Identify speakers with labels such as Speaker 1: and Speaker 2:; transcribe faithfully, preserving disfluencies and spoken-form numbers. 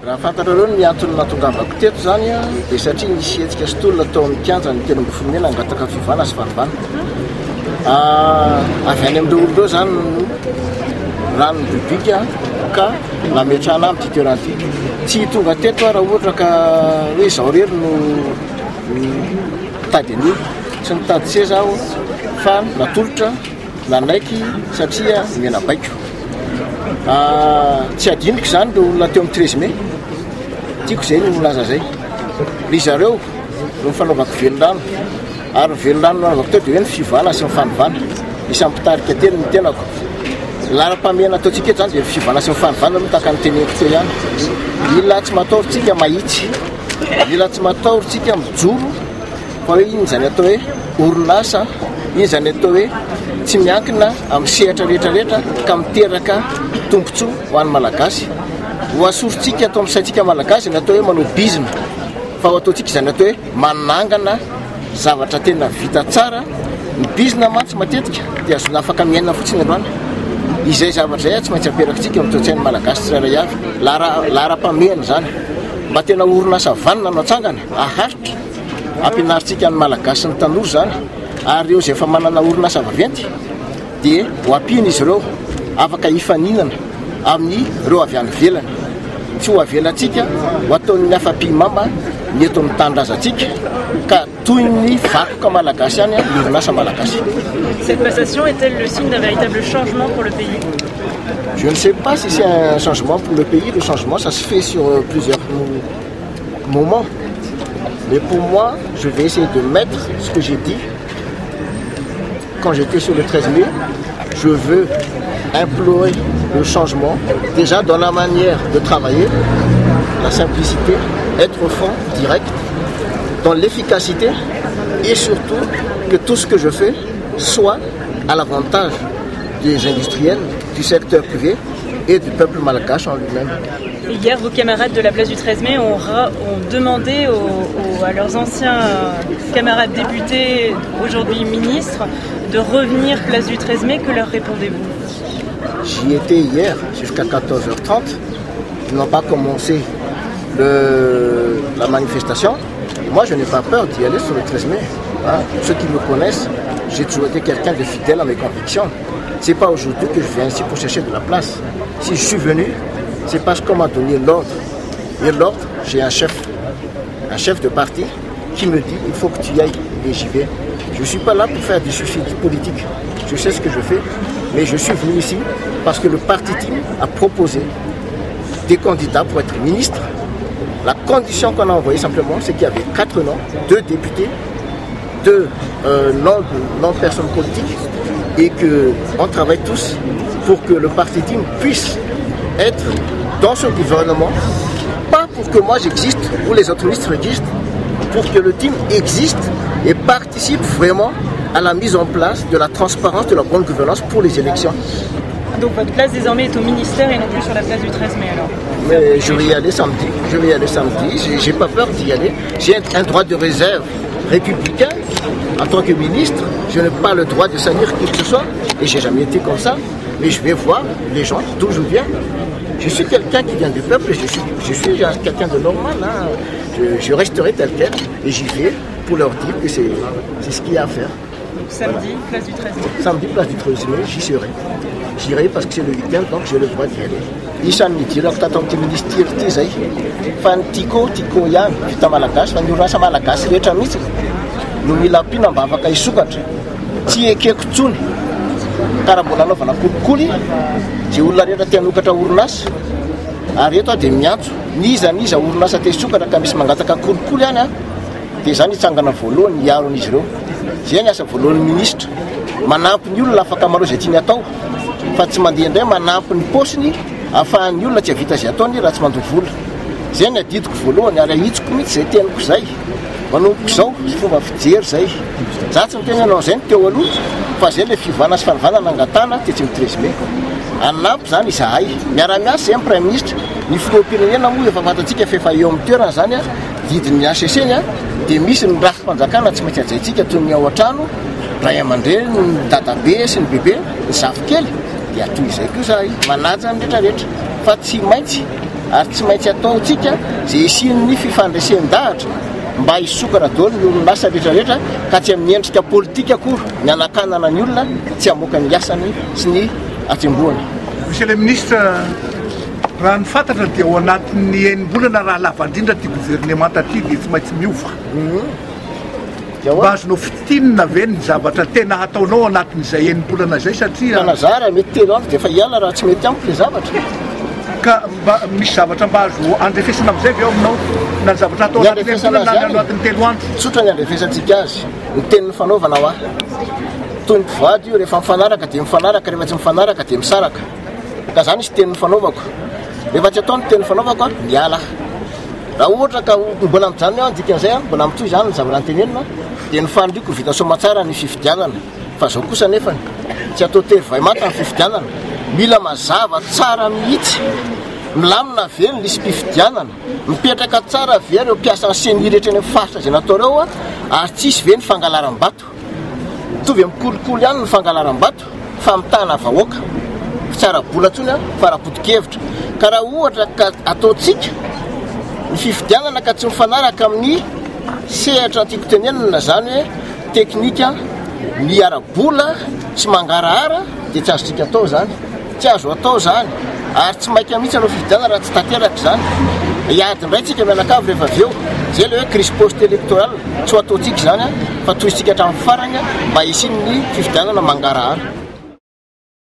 Speaker 1: raha fantatrareo ny antony natongavako teto zany a dia satria nisy hetsika sy tolona tao amin'ny kianja ny tena mifomena angataka fivana sy fanovana avy any amin'ireo olonireo zany rano bibika ka nametrahana amin'ny toerana ity tsy tonga teto raha ohatra ka hoe izao rery no tady an'io tsy nitady se zaho fa natolotra nanaiky satria mena baiko tsy adiniko zany le olona teo amin'ny treize mai tiako zay no milaza zay ry zareo no mifanaovako velon-drano ary velon-drano nanaovako teo dia hoe ny fivana sy ny fanovana isan'ny mpitarika telo ny tenako lara-pamena ataontsika eto zany dia ny fivana sy ny fanovana no tahaka ny teneko teo ihany mila tsy matahorintsika mahitsy mila tsy matahorintsika mijoro fa hoe iny zany atao hoe orinasa iny zany atao hoe tsy miankina amin'ny sehatra rehetrarehetra ka miteraka tombontsoa ho an'ny malagasy ho asorintsika atao amin'ny saintsika malagasy ny atao hoe manao bizina fa ho ataontsika izany atao hoe manangana zavatra tena vita tsara ny bizina mantsy matetika dia azona afaka miaina fotsiny androana izay zavatra zay tsy maintsy amperakitsika amin'ny toe-tsain'ny malagasy tsirairay avy lara-pamehana zany mba tena orinasa vanina no atsangana aharitra ampianaritsika ny malagasy sy ny tanora zany ary reo zay efa manana orinasa vaventy dia ho ampina izy ireo afaka hifaninana amin'ny reo avy any velany tsy ho avelantsika ho ataon'ny afa-pimamba ny eto amin'ny tanindrazantsika ka toy ny vakoka malagasy any ny orinasa malagasy.
Speaker 2: Cette passation est-elle le signe d'un véritable changement pour le pays?
Speaker 1: Je ne sais pas si c'est un changement pour le pays. Le changement, ça se fait sur plusieurs moments. Mais pour moi, je vais essayer de mettre ce que j'ai dit quand j'étais sur le treize mai. Je veux implorer le changement, déjà dans la manière de travailler, la simplicité, être franc, direct, dans l'efficacité et surtout que tout ce que je fais soit à l'avantage des industriels, du secteur privé et du peuple malgache en lui-même.
Speaker 2: Hier, vos camarades de la place du treize mai ont, ont demandé aux, aux, à leurs anciens camarades députés, aujourd'hui ministres, de revenir place du treize mai. Que leur répondez-vous?
Speaker 1: J'y étais hier jusqu'à quatorze heures trente. Ils n'ont pas commencé le, la manifestation. Moi, je n'ai pas peur d'y aller sur le treize mai. Hein. Ceux qui me connaissent, j'ai toujours été quelqu'un de fidèle à mes convictions. Ce n'est pas aujourd'hui que je viens ici pour chercher de la place. Si je suis venu, c'est parce qu'on m'a donné l'ordre. Et l'ordre, j'ai un chef, un chef de parti qui me dit il faut que tu y ailles et j'y vais. Je ne suis pas là pour faire des suicides politiques. Je sais ce que je fais, mais je suis venu ici parce que le parti Team a proposé des candidats pour être ministre. La condition qu'on a envoyée simplement, c'est qu'il y avait quatre noms, deux députés, deux euh, non-personnes politiques, et qu'on travaille tous pour que le parti Team puisse être dans ce gouvernement, pas pour que moi j'existe ou les autres ministres existent, pour que le team existe et participe vraiment à la mise en place de la transparence, de la bonne gouvernance pour les élections.
Speaker 2: Donc votre place désormais est au ministère et non plus sur la place du treize mai alors?
Speaker 1: Mais je vais y aller samedi, je vais y aller samedi, j'ai pas peur d'y aller. J'ai un droit de réserve républicain en tant que ministre, je n'ai pas le droit de salir qui que ce soit et j'ai jamais été comme ça, mais je vais voir les gens d'où je viens. Je suis quelqu'un qui vient du peuple, je suis, je suis quelqu'un de normal, hein. je, je resterai tel quel et j'y vais pour leur dire que c'est ce qu'il y a à faire.
Speaker 2: Donc samedi, place du treize mai.
Speaker 1: Samedi, place du treize mai, j'y serai. J'irai parce que c'est le week-end, donc j'ai le droit d'y aller. Isan midira tatonty ministère ty zay fa ny tiako tiako ihany vita malagasy fa ny orinasa malagasy rehetra mihitsy no mila ampina mba afaka hisokatra tsy ekeko tsony karaha mbola anaovana kolikoly zay olona rehetra tia hanokatra orinasa ary eto dia miantso niza niza orinasa te hisokatra ka misy mangataka kolikoly ihany a dia zany hitsangana voalohany hiaro an'izy ireo zay ny asa voalohan'ny ministra manampy ny olona afaka maro zay tiany atao fa tsy mandeha indray manampy ny posiny ahafahan'ny olona tsy havita zay ataony raha tsy mandoa vola zay ny adidiko voalohany ary ahitsiko mihitsy zay teniko zay manomboka izao sy fomba fijery zay za tsy miteny anao zay ny teo aloha fa zay le fivana sy fanivana nangatana tetsy ny treize mai anampy zany izahay miara-miasa zay amin'ny premier ministre ny filoham-pirenena moa efa fantatsika fa efa eo amin'ny toerana zany a didin'ny A C C ny a dia misy ny rafi-panjakana tsy maintsy ajaintsika toy ny ao an-trano ray aman-dreny ny dadabe sy ny bebe ny zavokely dia toy izay koa zahay manaja ny rehetrarehetra fa tsy maintsy ary tsy maintsy ataotsika zay isian'ny fifandraisan-dahatra mba hisokana daholo ny olon'asa rehetrarehetra ka tsy amin'ny endrika politika akory ny anakanana ny olona tsy hamoaka ny asany sy ny atsemboany.
Speaker 3: Monsieur le ministre, raha ny fantatra dia ao anatin'ny enim-bolana raha lavandrindra ty gouvernemanta ty dia tsy maintsy miova. Mba azonao fitinina ve ny zavatra tena ataonao anatin'izay enim-bolana zay satria
Speaker 1: Kanazara mety telo andro dia efa hiala raha tsy mety amiko le zavatra.
Speaker 3: Ka mba misy zavatra mba azo andrefesana amin'izay ve ao aminao na ny zavatra atao anatin'ny enim-bolana na anatin'ny telo andro?
Speaker 1: Tsotra ny andrefesantsika azy ny tenin'ny fanaovana ho ahy. Toy ny mpivady io rehefa mifanaraka dia mifanaraka, rehefa tsy mifanaraka dia misaraka. Ka zany izy tenin'ny fanaovako. Rehefa tsy atao ny tenin'ny fanaovako miala. Raha ohatra ka mbola mijanona aho dikan'izay mbola mitoy zany ny zavatra antenenina dia ny fandriako vita soma tsara ny fifidianana. Fa zao kosa nefa tsy atao tery vai mata ny fifidianana. Mila mazava tsara mihitsy, milamina very ny lisy mpifidianana, mipetraka tsara very eo mpiasa ny seny rehetra ny faritra izay nataoreo ary tsisy ve ny fangalaram-bato. Mitovy amin'ny kolikoly ihany ny fangalaram-bato fa mitana vahoaka tsara bola tsony fa raha-potokevitra. Ka raha ohatra ka ataotsika ny fifidianana ka tsy mifanaraka amin'ny sehatra tiako tenenina zany hoe teknika miara-bola sy mangarahara dia tsy azotsika atao zany, tsy azo atao zany ary tsy maika mihitsy anao fifidianana raha tsy tanteraka zany. Hiady indray tsika mianakavy rehefa avy eo zay le hoe crise post électorale tsy ho ataotsika zany fa toy isika hatramin'ny farany mba hisian'ny fifidianana mangarahara.